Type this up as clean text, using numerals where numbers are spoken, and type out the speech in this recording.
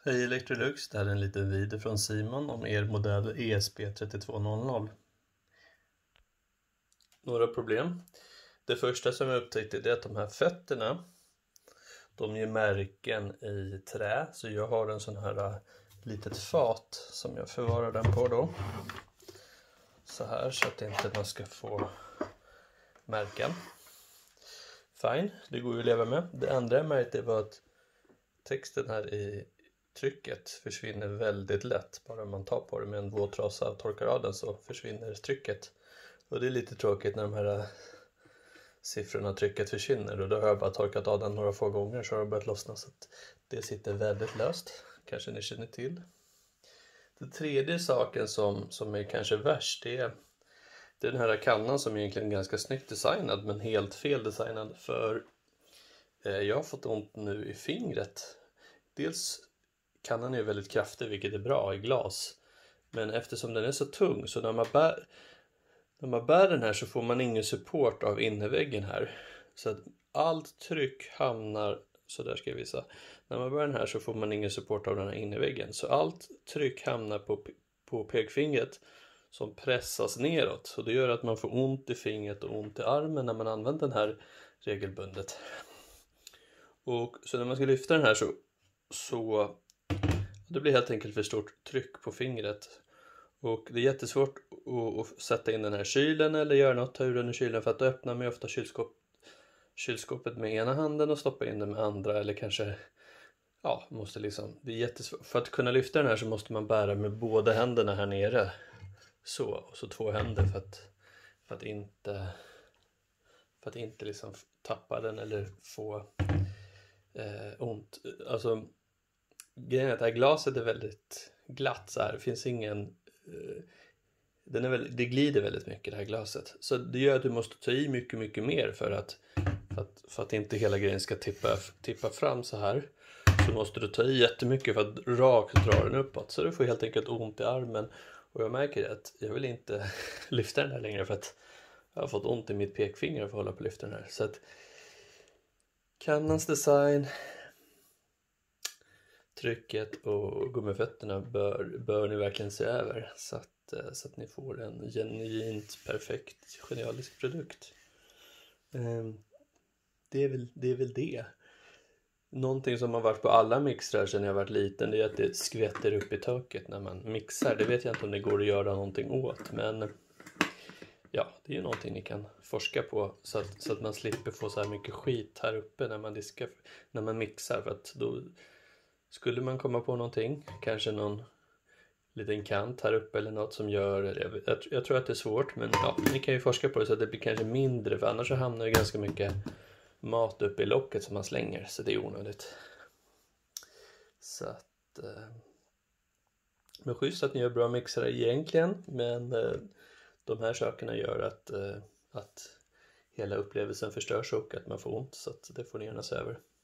Hej Electrolux, det här är en liten video från Simon om er modell ESP3200. Några problem. Det första som jag upptäckte är att de här fötterna, de ger märken i trä. Så jag har en sån här litet fat som jag förvarar den på då. Så här, så att inte man ska få märken. Fine, det går ju att leva med. Det andra jag märkte var att texten här i trycket försvinner väldigt lätt. Bara man tar på det med en våttrasa och torkar av den så försvinner trycket. Och det är lite tråkigt när de här siffrorna trycket försvinner. Och då har jag bara torkat av den några få gånger så har det börjat lossna. Så att det sitter väldigt löst. Kanske ni känner till. Den tredje saken som är kanske värst, det är den här kannan som är egentligen ganska snyggt designad men helt fel designad. För jag har fått ont nu i fingret. Dels kannan är väldigt kraftig, vilket är bra i glas. Men eftersom den är så tung så när man bär den här så får man ingen support av innerväggen här. Så att allt tryck hamnar, så där ska jag visa. När man bär den här så får man ingen support av den här innerväggen. Så allt tryck hamnar på pekfingret som pressas neråt. Och det gör att man får ont i fingret och ont i armen när man använder den här regelbundet. Och så när man ska lyfta den här så det blir helt enkelt för stort tryck på fingret. Och det är jättesvårt att sätta in den här kylen eller göra något, ta ur den i kylen. För att då öppnar man ofta kylskåpet med ena handen och stoppa in den med andra. Eller kanske, måste liksom, det är jättesvårt. För att kunna lyfta den här så måste man bära med båda händerna här nere. Så, och så två händer för att inte liksom tappa den eller få ont. Alltså, grejen är att det här glaset är väldigt glatt så här. Det finns ingen det glider väldigt mycket det här glaset. Så det gör att du måste ta i mycket, mycket mer för att inte hela grejen ska tippa fram så här. Så måste du ta i jättemycket för att rakt dra den uppåt. Så du får helt enkelt ont i armen. Och jag märker att jag vill inte lyfta den här längre för att jag har fått ont i mitt pekfinger för att hålla på att lyfta den här. Så att kannans design, trycket och gummifötterna bör ni verkligen se över så att ni får en genuint perfekt genialisk produkt. Det är väl det. Någonting som har varit på alla mixrar sedan jag varit liten, det är att det skvätter upp i taket när man mixar. Det vet jag inte om det går att göra någonting åt, men ja, det är ju någonting ni kan forska på så att man slipper få så här mycket skit här uppe när man mixar. För att då skulle man komma på någonting, kanske någon liten kant här uppe eller något som gör, jag tror att det är svårt, men ja, ni kan ju forska på det så att det blir kanske mindre, för annars så hamnar det ganska mycket mat uppe i locket som man slänger, så det är onödigt. Så att men schysst att ni gör bra mixare egentligen, men de här sakerna gör att hela upplevelsen förstörs och att man får ont, så att det får ni gärna se över.